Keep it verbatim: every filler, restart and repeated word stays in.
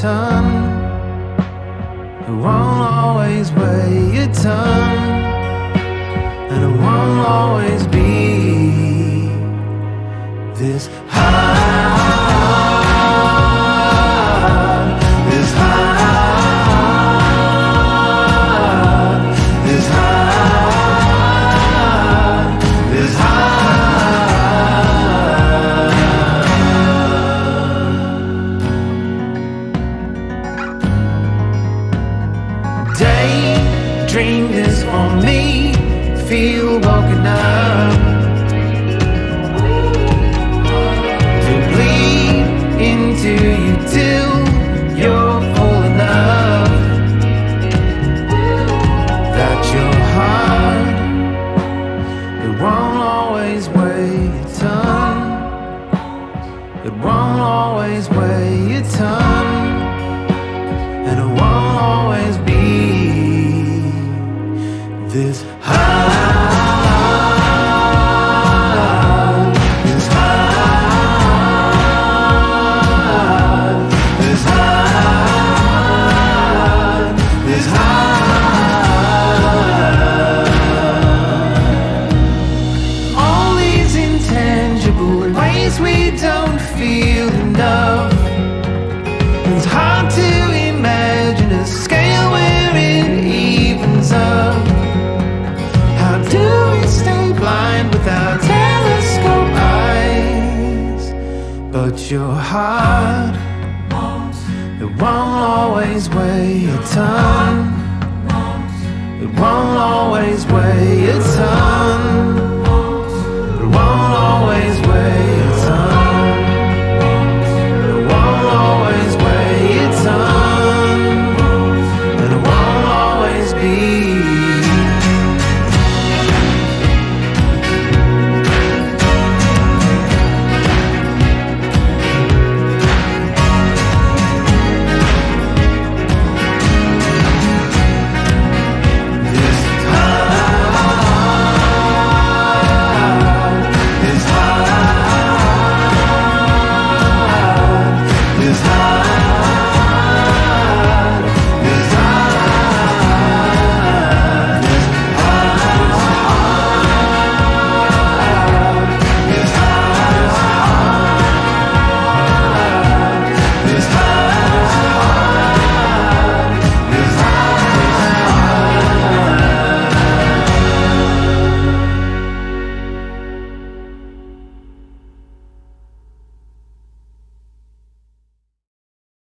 ton. It won't always weigh a ton, and it won't always be this hard, this hard, this hard, this hard. Daydream this for me, feel woken up to bleed into you till you're full enough that your heart, it won't always weigh a ton, it won't always weigh a ton, and it won't always be this hard, this hard, this hard, this hard. All these intangible ways we don't feel enough. It's hard to imagine a scale where it evens up. How do we stay blind without telescope eyes? But your heart, it won't always weigh a ton, it won't always weigh a ton.